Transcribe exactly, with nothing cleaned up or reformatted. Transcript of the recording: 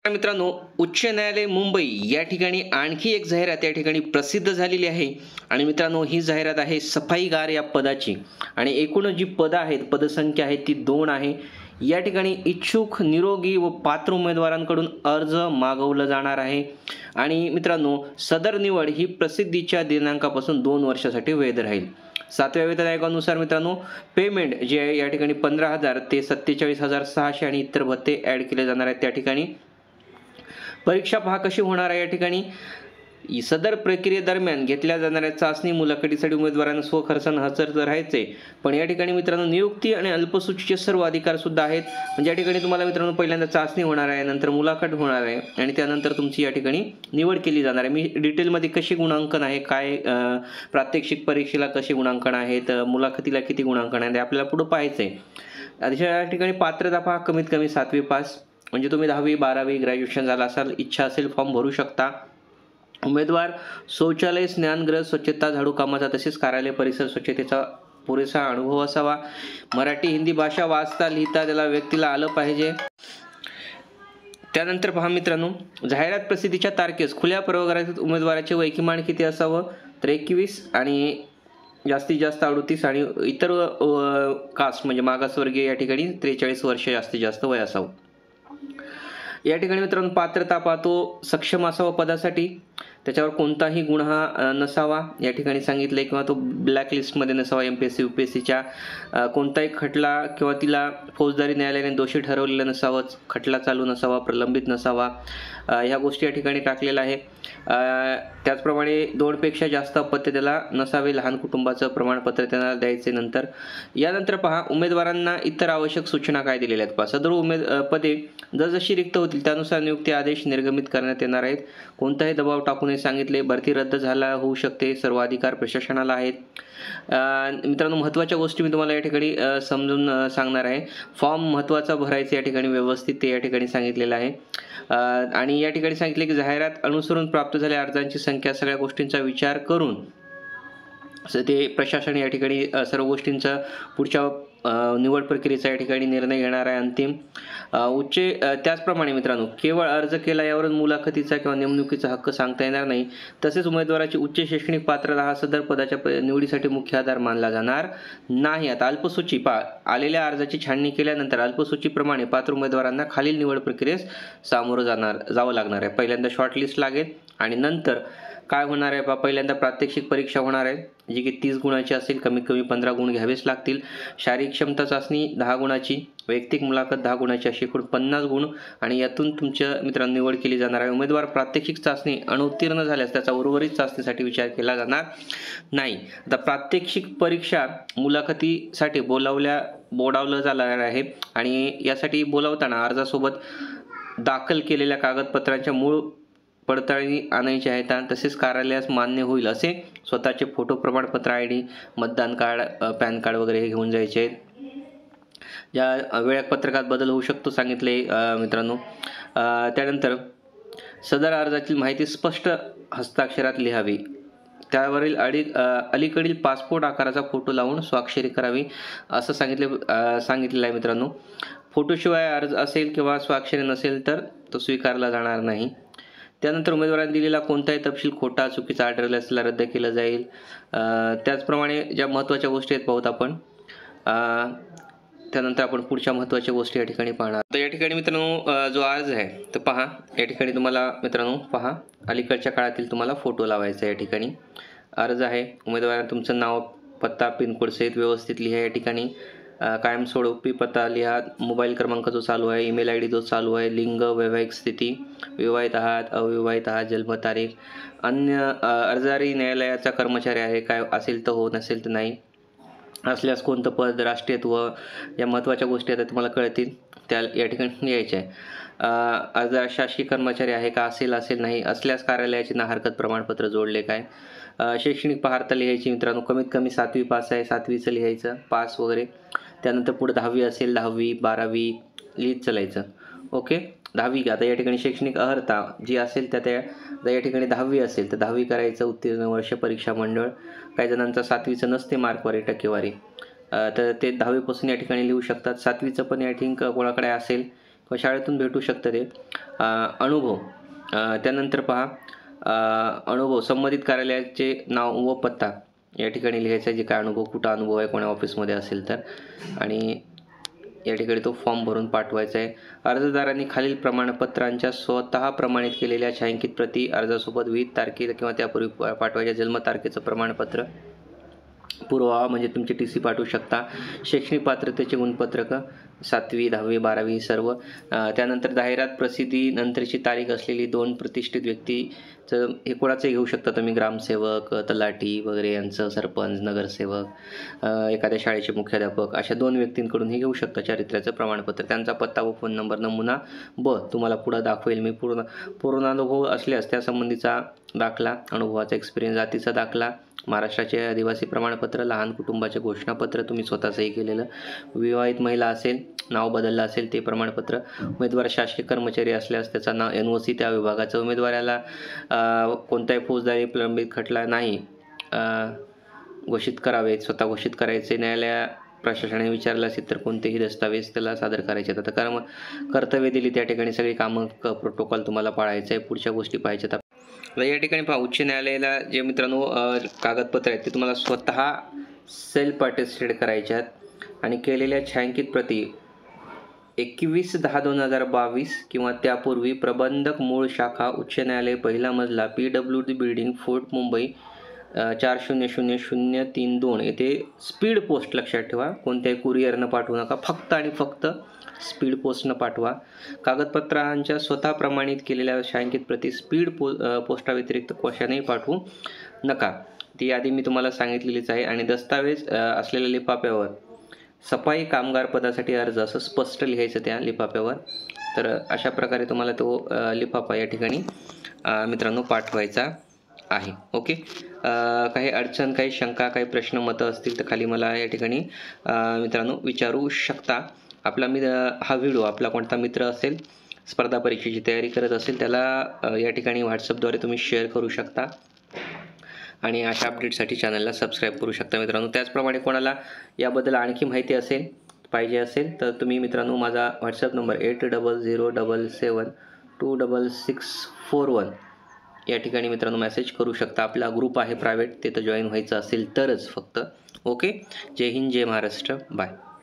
मित्रांनो, उच्च न्यायालय मुंबई या ठिकाणी आणखी एक जाहिरात या ठिकाणी प्रसिद्ध झालेली आहे. आणि मित्रांनो, ही जाहिरात आहे सफाईगार या पदाची. आणि एकूण जी पदं आहेत, पदसंख्या आहे ती दोन आहे. या ठिकाणी इच्छुक निरोगी व पात्र उमेदवारांकडून अर्ज मागवलं जाणार आहे. आणि मित्रांनो, सदर निवड ही प्रसिद्धीच्या दिनांकापासून दोन वर्षासाठी वैध राहील. सातव्या वेतन आयोगानुसार मित्रांनो, पेमेंट जे आहे या ठिकाणी पंधरा हजार ते सत्तेचाळीस हजार सहाशे आणि इतर भत्ते ॲड केले जाणार आहेत. त्या ठिकाणी परीक्षा पहा कशी होणार आहे. या ठिकाणी सदर प्रक्रियेदरम्यान घेतल्या जाणाऱ्या चाचणी मुलाखतीसाठी उमेदवारांना स्वखर्चाने हजर राहायचे. पण या ठिकाणी मित्रांनो, नियुक्ती आणि अल्पसूचीचे सर्व अधिकार सुद्धा आहेत. म्हणजे या ठिकाणी तुम्हाला मित्रांनो पहिल्यांदा चाचणी होणार आहे, नंतर मुलाखत होणार आहे आणि त्यानंतर तुमची या ठिकाणी निवड केली जाणार आहे. मी डिटेलमध्ये कशी गुणांकन आहे, काय प्रात्यक्षिक परीक्षेला कसे गुणांकन आहेत, मुलाखतीला किती गुणांकन आहे, आपल्याला पुढे पाहायचं आहे. अशा या ठिकाणी पात्रता पहा, कमीत कमी सातवी पास, म्हणजे तुम्ही दहावी बारावी ग्रॅज्युएशन झाला असाल, इच्छा असेल फॉर्म भरू शकता. उमेदवार शौचालय, स्नानगृह, स्वच्छता, झाडू कामाचा तसेच कार्यालय परिसर स्वच्छतेचा पुरेसा अनुभव असावा. मराठी हिंदी भाषा वाचता लिहिता त्याला व्यक्तीला आलं पाहिजे. त्यानंतर पहा मित्रांनो, जाहिरात प्रसिद्धीच्या तारखेस खुल्या प्रवर्गातील उमेदवाराचे वय किमान किती असावं, तर एकवीस आणि जास्तीत जास्त अडतीस आणि इतर कास्ट म्हणजे मागासवर्गीय या ठिकाणी त्रेचाळीस वर्ष जास्तीत जास्त वय असावं. या ठिकाणी मित्रांनो, पात्रता पाहतो सक्षम असावा पदासाठी, त्याच्यावर कोणताही गुन्हा नसावा या ठिकाणी सांगितलंय, किंवा तो ब्लॅक लिस्टमध्ये नसावा. M P S C U P S सीच्या कोणताही खटला किंवा तिला फौजदारी न्यायालयाने दोषी ठरवलेलं नसावंच, खटला चालू नसावा, प्रलंबित नसावा, ह्या गोष्टी या ठिकाणी टाकलेल्या आहे. त्याचप्रमाणे दोनपेक्षा जास्त अपत्य त्याला नसावे, लहान कुटुंबाचं प्रमाणपत्र त्यांना द्यायचे. नंतर यानंतर पहा, उमेदवारांना इतर आवश्यक सूचना काय दिलेल्या आहेत पहा. सदर उमेद पदे जसजशी रिक्त होतील त्यानुसार नियुक्ती आदेश निर्गमित करण्यात येणार आहेत. कोणताही दबाव टाकू नये सांगितले. भरती रद्द झाला होऊ शकते, सर्व अधिकार प्रशासनाला आहेत. मित्रांनो, महत्त्वाच्या गोष्टी मी तुम्हाला या ठिकाणी समजून सांगणार आहे. फॉर्म महत्त्वाचा भरायचा या ठिकाणी व्यवस्थित ते या ठिकाणी सांगितलेलं आहे. आणि या ठिकाणी सांगितले की जाहिरात अनुसरून प्राप्त झालेल्या अर्जांची संख्या, सगळ्या गोष्टींचा विचार करून ते प्रशासन या ठिकाणी सर्व गोष्टींचा पुढच्या निवड प्रक्रियेचा या ठिकाणी निर्णय घेणार आहे अंतिम. उच्च त्याचप्रमाणे मित्रांनो, केवळ अर्ज केला यावरून मुलाखतीचा किंवा नेमणुकीचा हक्क सांगता येणार नाही. तसेच उमेदवाराची उच्च शैक्षणिक पात्रता हा सदर पदाच्या निवडीसाठी मुख्य आधार मानला जाणार नाही. आता अल्पसूची पा आलेल्या अर्जाची छाननी केल्यानंतर अल्पसूचीप्रमाणे पात्र उमेदवारांना खालील निवड प्रक्रियेस सामोरं जाणार जावं लागणार आहे. पहिल्यांदा शॉर्टलिस्ट लागेल आणि नंतर काय होणार आहे पा पहिल्यांदा प्रात्यक्षिक परीक्षा होणार आहे, जी की तीस गुणाची असेल. कमीत कमी पंधरा गुण घ्यावेच लागतील. शारीरिक क्षमता चाचणी दहा गुणाची, वैयक्तिक मुलाखत दहा गुणाची, अशी एकूण पन्नास गुण आणि यातून तुमच्या मित्रांनो निवड केली जाणार आहे. उमेदवार प्रात्यक्षिक चाचणी अनुत्तीर्ण झाल्यास त्याचा उर्वरित चाचणीसाठी विचार केला जाणार नाही. आता प्रात्यक्षिक परीक्षा मुलाखतीसाठी बोलावल्या बोलावलं जाणार आहे आणि यासाठी बोलावताना अर्जासोबत दाखल केलेल्या कागदपत्रांच्या मूळ पडताळणी आणायची आहेत. तसेच कार्यालयास मान्य होईल असे स्वतःचे फोटो, प्रमाणपत्र, आय डी, मतदान कार्ड, पॅन कार्ड वगैरे हे घेऊन जायचे आहेत. या वेळापत्रकात बदल होऊ शकतो सांगितले मित्रांनो. त्यानंतर सदर अर्जातील माहिती स्पष्ट हस्ताक्षरात लिहावी. त्यावरील अडी अलीकडील पासपोर्ट आकाराचा फोटो लावून स्वाक्षरी करावी असं सांगितले सांगितलेलं आहे मित्रांनो. फोटोशिवाय अर्ज असेल किंवा स्वाक्षरी नसेल तर तो स्वीकारला जाणार नाही. त्यानंतर उमेदवारांनी दिलेला कोणताही तपशील खोटा, चुकीचा आढळला असला रद्द केला जाईल. त्याचप्रमाणे ज्या महत्त्वाच्या गोष्टी आहेत पाहूत आपण. त्यानंतर आपण पुढच्या महत्त्वाच्या गोष्टी या ठिकाणी पाहणार. तर या ठिकाणी मित्रांनो, जो अर्ज आहे तर पहा, या ठिकाणी तुम्हाला मित्रांनो पहा, अलीकडच्या काळातील तुम्हाला फोटो लावायचा. या ठिकाणी अर्ज आहे. उमेदवारांना तुमचं नाव, पत्ता, पिनकोड सहित व्यवस्थित लिहा. या ठिकाणी कायमस्वरूपी पत्ता लिहा. मोबाईल क्रमांक जो चालू आहे, ईमेल आय डी जो चालू आहे, लिंग, वैवाहिक स्थिती, विवाहित आहात, अविवाहित आहात, जन्मतारीख, अन्य अर्जदारी न्यायालयाचा कर्मचारी आहे काय असेल तर हो, नसेल तर नाही, असल्यास कोणतं पद, राष्ट्रीयत्व, या महत्त्वाच्या गोष्टी आता तुम्हाला कळतील त्या या ठिकाणी यायच्या आहे. अर्जदार शासकीय कर्मचारी आहे का, असेल असेल नाही, असल्यास कार्यालयाचे ना हरकत प्रमाणपत्र जोडले काय. शैक्षणिक पात्रता लिहायची मित्रांनो, कमीत कमी सातवी पास आहे, सातवीचं लिहायचं पास वगैरे. त्यानंतर पुढे दहावी असेल, दहावी बारावी लिहित चालायचं. ओके, दहावी आता या ठिकाणी शैक्षणिक अर्हता जी असेल त्या त्या या ठिकाणी दहावी असेल तर दहावी करायचं. उत्तीर्ण वर्ष, परीक्षा मंडळ, काही जणांचा सातवीचं नसते मार्कवारी टक्केवारी, तर ते दहावीपासून या ठिकाणी लिहू शकतात. सातवीचं पण या ठिकाणी कोणाकडे असेल किंवा शाळेतून भेटू शकतं ते. अनुभव त्यानंतर पहा अनुभव संबंधित कार्यालयाचे नाव व पत्ता या ठिकाणी लिहायचा आहे, जे काय अनुभव कुठं अनुभव आहे कोणा ऑफिसमध्ये असेल तर. आणि या ठिकाणी तो फॉर्म भरून पाठवायचा आहे. अर्जदारांनी खालील प्रमाणपत्रांच्या स्वतः प्रमाणित केलेल्या छायांकित प्रती अर्जासोबत विविध तारखेला किंवा त्यापूर्वी पाठवायच्या जन्मतारखेचं प्रमाणपत्र, पुरावा म्हणजे तुमचे टी सी पाठवू शकता, शैक्षणिक पात्रतेचे गुणपत्रकं सातवी दहावी बारावी सर्व. त्यानंतर जाहिरात प्रसिद्धी नंतरची तारीख असलेली दोन प्रतिष्ठित व्यक्तीचं हे कोणाचं घेऊ शकता तुम्ही, ग्रामसेवक तलाठी वगैरे यांचं, सरपंच नगरसेवक एखाद्या शाळेचे मुख्याध्यापक अशा दोन व्यक्तींकडून हे घेऊ शकता चारित्र्याचं प्रमाणपत्र. त्यांचा पत्ता व फोन नंबर नमुना ब तुम्हाला पुढं दाखवेल मी. पूर्ण पूर्ण अनुभव असल्यास त्यासंबंधीचा दाखला, अनुभवाचा एक्सपिरियन्स, जातीचा दाखला, महाराष्ट्राचे आदिवासी प्रमाणपत्र, लहान कुटुंबाचे घोषणापत्र तुम्ही स्वतः सही केलेलं, विवाहित महिला असेल नाव बदललं असेल ते प्रमाणपत्र, उमेदवार शासकीय कर्मचारी असल्यास त्याचा नाव एन ओ सी त्या विभागाचं, उमेदवाराला कोणताही फौजदारी प्रलंबित खटला नाही घोषित करावे, स्वतः घोषित करायचे, न्यायालय प्रशासनाने विचारलं असेल तर कोणतेही दस्तावेज त्याला सादर करायचे. आता कर्म कर्तव्य दिली त्या ठिकाणी सगळी कामं प्रोटोकॉल तुम्हाला पाळायचं आहे. पुढच्या गोष्टी पाहिजेत. तर या ठिकाणी पहा उच्च न्यायालयाला जे मित्रांनो कागदपत्र आहेत ते तुम्हाला स्वतः सेल्फ अटेस्टेड करायचे आहेत आणि केलेल्या छायांकित प्रती एकवीस दहा दोन हजार बावीस किंवा त्यापूर्वी प्रबंधक मूळ शाखा उच्च न्यायालय पहिला मजला P W D building fort Mumbai चार शून्य शून्य शून्य तीन दोन येथे स्पीड पोस्ट, लक्षात ठेवा कोणत्याही कुरिअरनं पाठवू नका, फक्त आणि फक्त स्पीड पोस्टनं पाठवा. कागदपत्रांच्या स्वतः प्रमाणित केलेल्या छायांकित प्रती स्पीड पो पोस्टाव्यतिरिक्त कशानेही पाठवू नका. ती यादी मी तुम्हाला सांगितलेलीच आहे. आणि दस्तावेज असलेल्या लिफाफ्यावर सफाई कामगार पदासाठी अर्ज असं स्पष्ट लिहायचं त्या लिफाफ्यावर. तर अशा प्रकारे तुम्हाला तो लिफाफा या ठिकाणी मित्रांनो पाठवायचा आहे. ओके. काही अडचण, काही शंका, काही प्रश्न मतं असतील तर खाली मला या ठिकाणी मित्रांनो विचारू शकता. आपला मी हा व्हिडिओ आपला कोणता मित्र असेल स्पर्धा परीक्षेची तयारी करत असेल त्याला या ठिकाणी व्हॉट्सअपद्वारे तुम्ही शेअर करू शकता आणि अशा अपडेटसाठी चॅनलला सबस्क्राईब करू शकता मित्रांनो. त्याचप्रमाणे कोणाला याबद्दल आणखी माहिती असेल पाहिजे असेल तर तुम्ही मित्रांनो माझा WhatsApp number eight double zero double seven two double six four one या ठिकाणी मित्रांनो मेसेज करू शकता. आपला ग्रुप आहे प्रायव्हेट, तिथं जॉईन व्हायचं असेल तरच फक्त. ओके. जय हिंद, जय महाराष्ट्र, बाय.